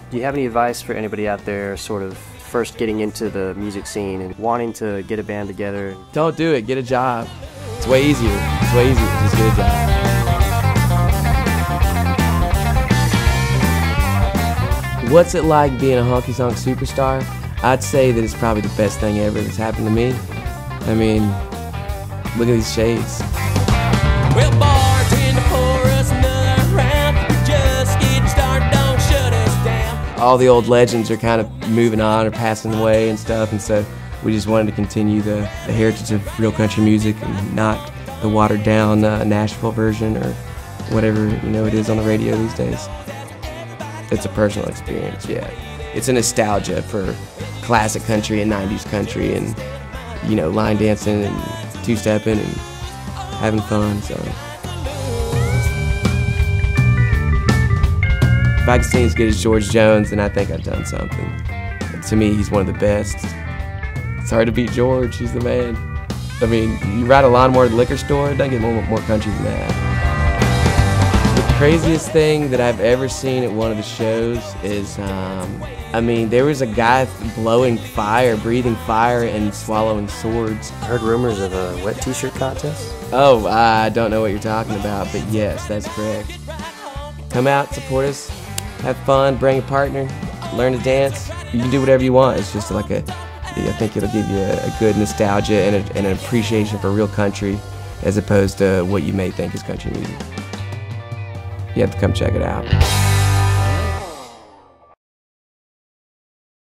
Do you have any advice for anybody out there sort of first getting into the music scene and wanting to get a band together? Don't do it. Get a job. It's way easier. It's way easier. Just get a job. What's it like being a honky-tonk superstar? I'd say that it's probably the best thing ever that's happened to me. I mean, look at these shades. Well, bartender, pour us another round. Just getting started, don't shut us down. All the old legends are kind of moving on or passing away and stuff, and so we just wanted to continue the heritage of real country music and not the watered-down Nashville version or whatever it is on the radio these days. It's a personal experience, yeah. It's a nostalgia for classic country and 90s country and, line dancing and two-stepping and having fun, so. If I could sing as good as George Jones, then I think I've done something. To me, he's one of the best. It's hard to beat George, he's the man. I mean, you ride a lawnmower at the liquor store, it doesn't get more country than that. The craziest thing that I've ever seen at one of the shows is, there was a guy blowing fire, breathing fire, and swallowing swords. I heard rumors of a wet t-shirt contest. Oh, I don't know what you're talking about, but yes, that's correct. Come out, support us, have fun, bring a partner, learn to dance. You can do whatever you want. It's just like I think it'll give you a good nostalgia and an appreciation for real country as opposed to what you may think is country music. You have to come check it out.